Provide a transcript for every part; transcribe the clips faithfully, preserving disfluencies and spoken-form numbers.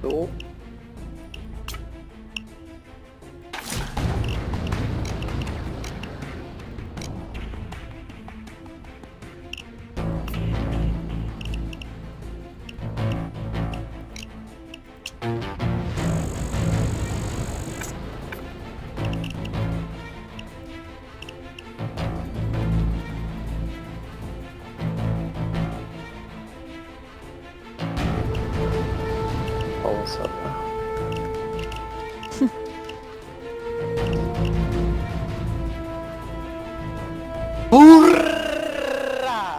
Zo. Alles op. Hoera!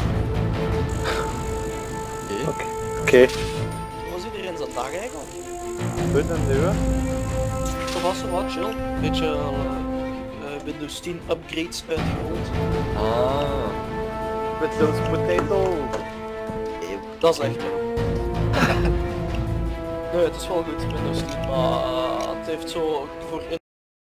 Oké. Okay. Okay. Hoe was iedereen zijn dag eigenlijk? Goed en nu? Zo was zo wat chill. Beetje uh, uh, Windows tien upgrades uitgerold. Ah. Windows potato. Dat is echt ja. Nee, het is wel goed Windows tien, maar het heeft zo voor in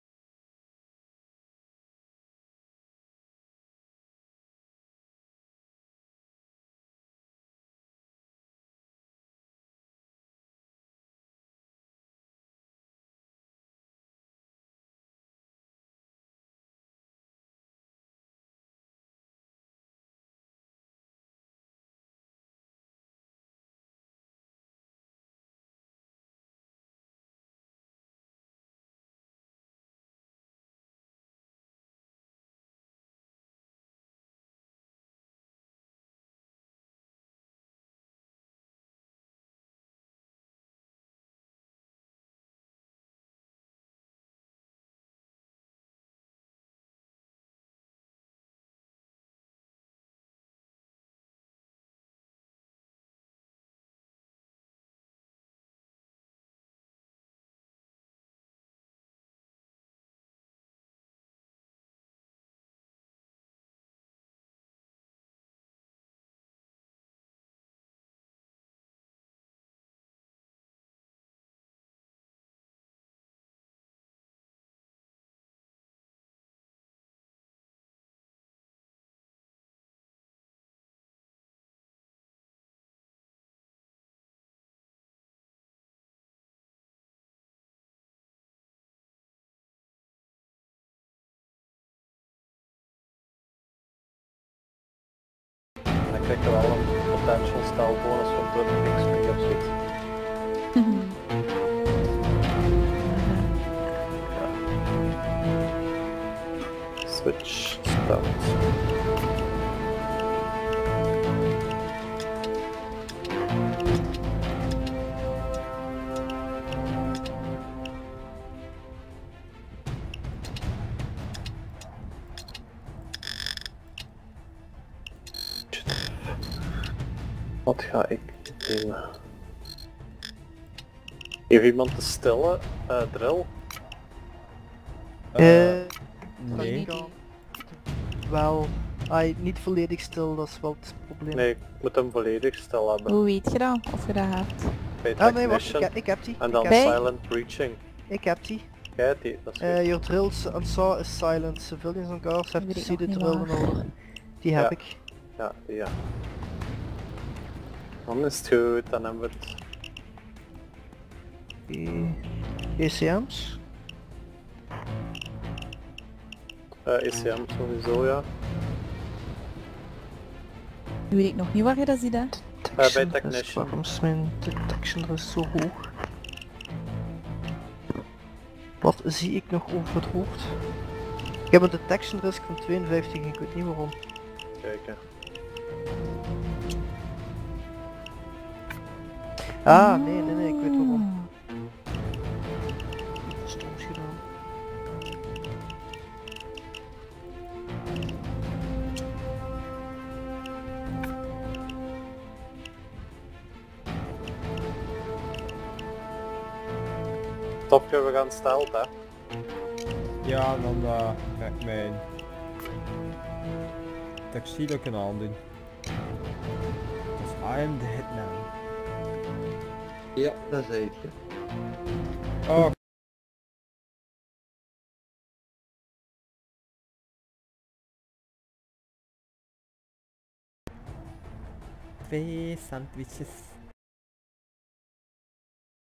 Dan krijg je wel een potential style bonus van twintig X P of zoiets. Ja. Switch start. Wat ga ik doen? Heeft iemand de stille uh, drill? Eh, Uh, nee. kan wel. Ai, niet volledig stil, dat is wel het probleem. Nee, ik moet hem volledig stil hebben. Hoe weet je dat? Of je dat hebt? Bij Ah nee, wacht, ik, technician heb- ik heb die. en Ik dan heb, Bij? silent breaching. ik heb die. Jij hebt die, dat is Uh, goed. your drills and saw is silent. Civilians and guards have Weet to ik see nog the niet drill in waar. order. Die heb Ja. ik. Ja, ja. Dan is het goed, dan hebben we het. Die E C M's. Uh, E C M sowieso, ja. Weet ik nog niet waar je dat ziet, hè? bij Detection risk. technician. Waarom is mijn detection risk zo hoog? Wat zie ik nog over het hoofd? Ik heb een detection risk van tweeënvijftig en ik weet niet waarom. Kijken. Ah, nee, nee, nee, ik weet waarom. Ik heb iets stoms gedaan. Topje, we gaan stelt, hè. Ja, dan uh, ga ik mijn tuxedo kunnen aandoen. Dus I am the hitman. Ja, dat zei ik. Oh. Twee sandwiches.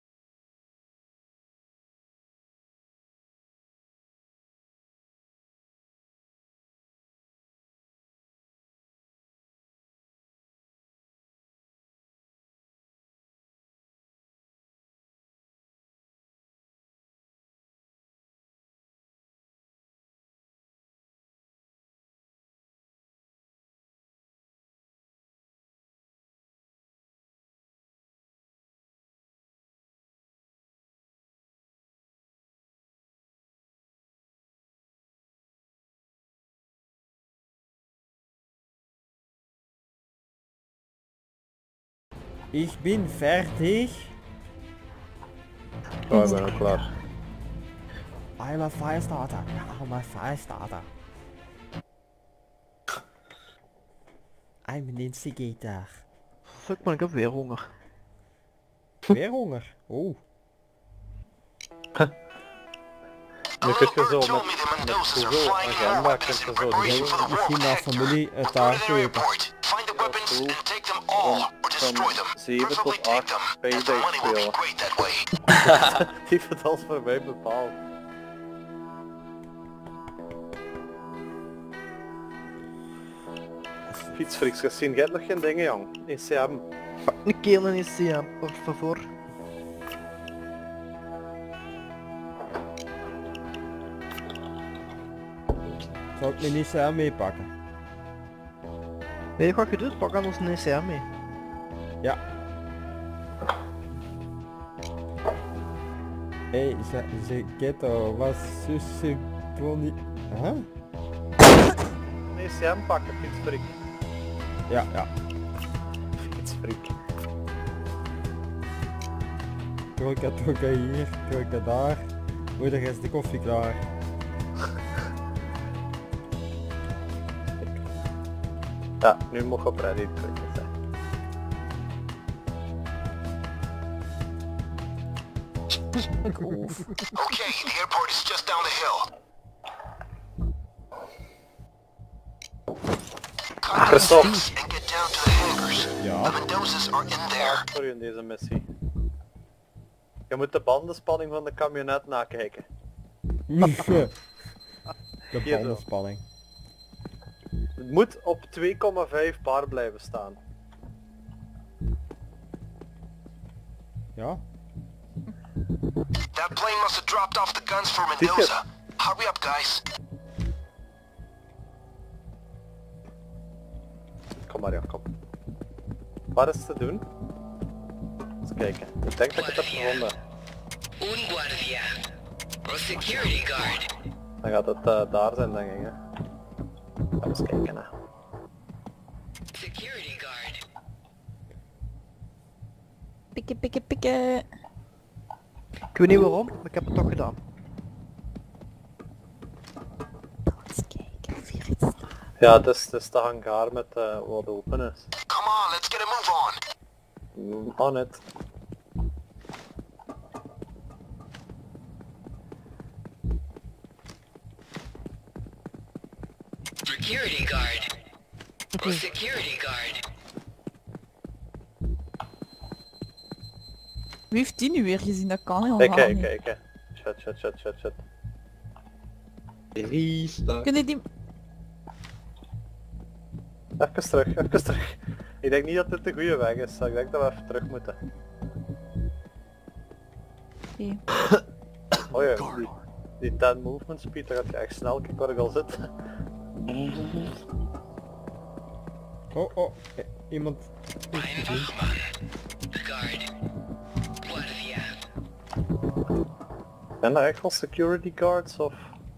Ik ben fertig. Oh, ik ben ook klaar. I'm a firestarter. I'm a firestarter. I'm an instigator. Fuck man, ik heb weer honger. Weer honger. Oh. Nu kun je zo met, met Google agenda kun je zo dingen. Misschien naar familie het taart eten. Van zeven tot acht Payday spelen. Die heeft het als voor mij bepaald. Fietsfreaks gezien, jij hebt nog geen dingen jong. In C M. Pak een keer een C M, por favor. Zou ik mijn I C M meepakken? Weet je wat je doet? Pak dan ons een C M mee. Ja. Hey, ze, ze ghetto, was sushi boni... Huh? Een C M pakken, fietsfreak. Ja, ja. Fietsfreak. Trojka, trojka hier, trojka daar. Moeder is de koffie klaar. Ja, nu mag op ready drukken zijn. Okay, the airport is just down the hill. Gestopt. And get down to the hangars. Ja. The Mendozas are in there. Sorry in deze missie. Je moet de bandenspanning van de camionet nakijken. De Hier zo. bandenspanning. Het moet op twee komma vijf bar blijven staan. Ja. That plane must have dropped off the guns for Mendoza. Hurry up, guys. Kom maar Jacob. Wat is te doen? Eens kijken. Ik denk dat ik het heb gevonden. Un guardia. O security guard. Dan gaat het uh, daar zijn denk ik. Hè. Gaan we eens kijken. Hè. Security guard. Pikken, pikken, pikken. Ik weet niet waarom, maar ik heb het toch gedaan. Eens kijken of hier iets staat. Ja, het is, het is de hangar met uh, wat open is. Come on, let's get a move on. Mm, on it. Security guard. O security guard. Wie heeft die nu weer gezien? Dat kan helemaal Kijk, kijk, niet. kijk. kijk. Shit, shit, shit, shit, shit. Restart. Kun je die... Even terug, even terug. Ik denk niet dat dit de goede weg is. Ik denk dat we even terug moeten. Oké. Oh ja, die, die ten movement speed, daar gaat je echt snel. Kijk waar ik al zit. Oh, oh. eh, Iemand... Ein Wachmann. Guard. Guardia. Zijn er echt wel security guards of...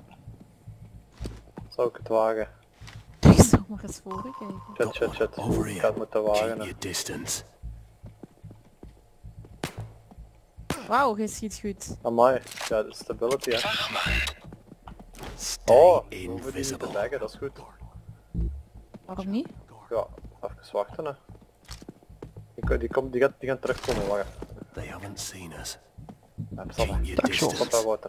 Zou ik het wagen? Ik zal maar eens voor kijken. Shit, shit, shit. Ik ga het moeten wagen. hè. Wauw, je schiet goed. Amai, ja, de stability hè. Wachmann. Oh, we hoeven die niet te baggen, dat is goed. Waarom niet? Ja, even wachten hè. Die, die, komt, die, gaat, die gaan terugkomen, wacht. They haven't seen us. Ja, stop hè. Keep your Stop distance. bij water.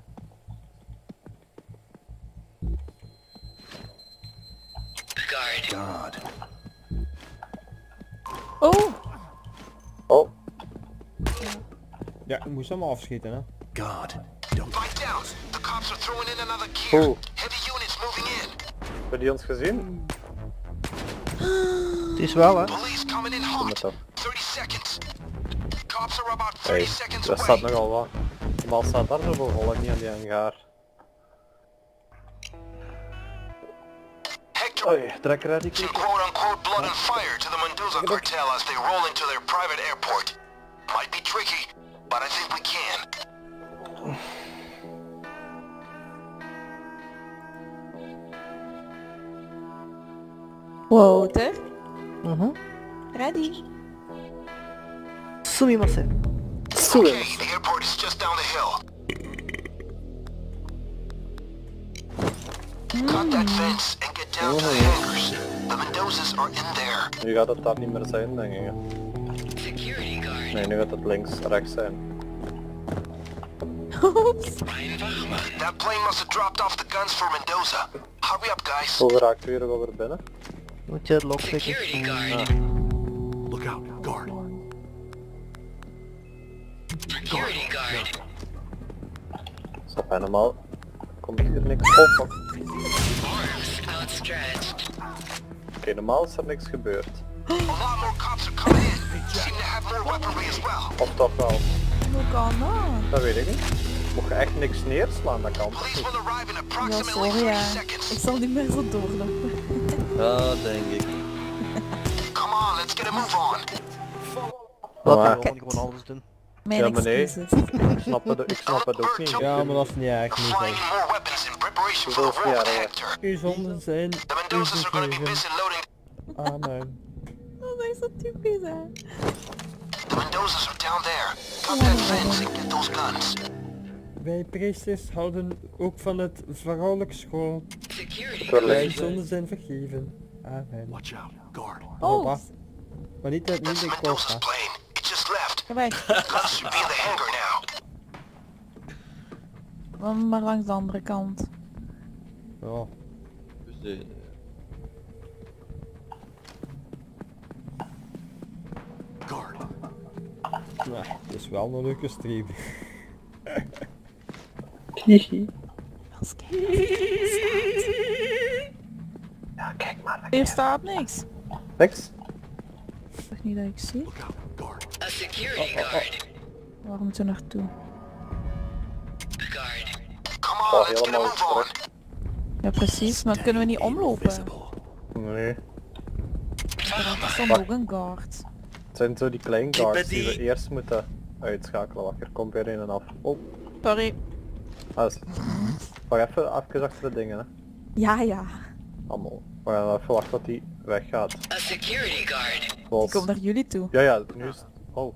Guard. Guard. Oh! Oh, Ja, ik moest hem afschieten, hè. Guard. Don't Fight down. The cops are throwing in another gear. Oeh. Heavy units moving in. hebben die ons gezien? Het is wel hè. Police coming in Kom hot. het op. thirty seconds. Cops are about Hey, thirty seconds dat staat away. nogal wat. Maar staat daar zoveel volk niet aan die hangar. Hector, Oei, trek ready some klikken. quote-unquote blood and fire to the Mendoza cartel as they roll into their private airport. Might be tricky, but I think we can. Wouter? Mhm. Ready? Sumimasen. Okay, the airport is just down the hill. Cut that fence and get down to the hangars. The Mendozas are in there. Nu gaat het daar niet meer zijn, denk ik. Security guard. Nee, nu gaat het links, rechts zijn. Oeps. That plane must have dropped off the guns for Mendoza. Hurry up, guys. Hoe raakt u er weer binnen? Moet je het lockpicken? Security guard. Look out, guard. Security guard. Stop helemaal. Komt hier niks op? Oké, Arms outstretched. okay, normaal is er niks gebeurd. A lot more cops are coming in. Seem to have more weaponry as well. Of toch wel? Hoe kan dat? Dat weet ik niet. Mocht je echt niks neerslaan, dat kan toch Police niet? will arrive in Ja, approximately sorry ja. thirty seconds. Ik zal niet meer zo doorlopen. Ja, denk ik. Come on, let's get a move on. Laat Maar- die gewoon gewoon alles doen. Mijn Ja, maar nee. excuses. Ik snap het, ik snap het ook niet. Ja, maar dat is niet erg, We're niet flying in zo. more weapons in preparation for Dat the is war niet with erg. Hector. Uw zonden zijn The Mendozas are gonna be busy loading. Amen. Dat is zo typisch hè. The Mendozas are down there. Cut that fence and get those guns. Wij priesters houden ook van het vrouwelijk schoon. Security Wel Wij leuk. zonden zijn vergeven. Amen. Watch out, guard. Oh, Oh, wacht. Maar niet uit That's niet de Mendoza's koop. plane. It just left. ga weg. Guns should be in the hangar now. Dan maar langs de andere kant. Ja. Dus de... Guard. Nou, het is wel een leuke stream. Als kijken. Ja, kijk maar. Hier staat niks. Niks? Toch niet dat ik zie. Look out, guard. A security guard. Waar moeten we naartoe? Guard. Come Oh, on, let's get a helemaal move on. terug. Ja precies, maar kunnen we niet omlopen? Visible. Nee. Er stond ook een guard. Het zijn zo die kleine guards die we eerst moeten uitschakelen. Wacht, er komt weer een en af. Oh, Sorry. ah, is... Wacht even, even achter de dingen hè. Ja ja. Allemaal. We gaan even wachten tot die weggaat. A security guard. Zoals... Ik kom naar jullie toe. Ja, ja, nu is... Oh.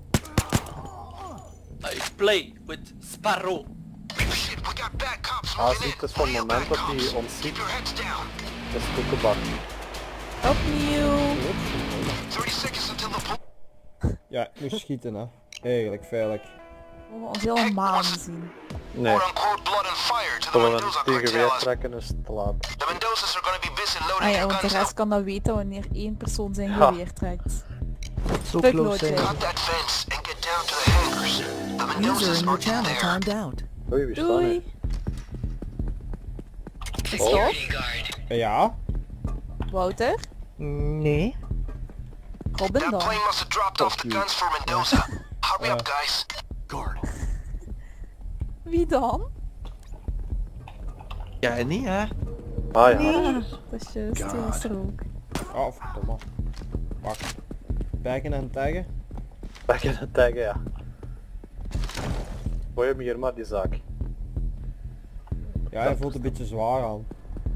I play with Sparrow. Shit, we got bad cops Ah, moving zie, in. het is van het Real moment bad dat hij cops. ons ziet. Keep your heads down. Dat is koekenbak. Opnieuw. thirty seconds until the police. Ja, ik moest schieten hè. Eigenlijk veilig. We moeten ons helemaal niet zien. Nee. Quote-unquote blood and fire to the Zullen we Mendoza een tegen weer cartel. trekken is het te laat. The Mendozas are gonna be busy Ah loading ja, their want de guns rest up. kan dat weten wanneer één persoon zijn Ha. geweer trekt. Zo Fuck close logic. zijn ze. Cut that fence and get down to the hangars. The Mendozas are in there. Oei, wie staan nu? Doei. Is het Security op? guard. Ja? Wouter? Nee. Robin That dan? plane must have dropped off the guns for Mendoza. Hurry up, guys. Guard. Wie dan? Jij niet, hè? Ah ja. Ah, dat is juist, die was er ook. Oh, verdomme. Wacht. Backen en taggen? Back in de taggen, ja. Gooi hem hier maar, die zaak. Ja, hij voelt een beetje zwaar aan.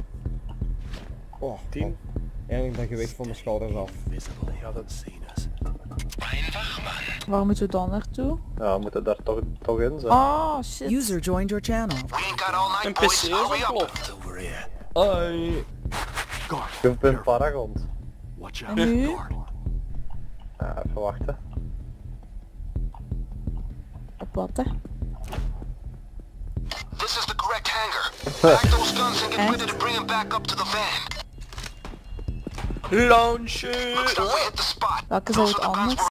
Oh, Tien. oh. Eindelijk dat gewicht van mijn schouders af. Visible, they haven't seen us. Ein Wachmann. Waar moeten we dan naartoe? Ja, we moeten daar toch, toch in zijn. Oh shit. User joined your channel. We ain't got all night, Een boys. P C is Hurry up. ontploft. Over here. Hoi. Guard. Ik ben careful. Paragon. Watch En out, nu? guard. Ja, even wachten. Op wat hè? This is the correct hangar. Pack those guns and get Echt? ready to bring them back up to the van. Launch it! Looks like we hit the spot. Welke zou Those het are the guns anders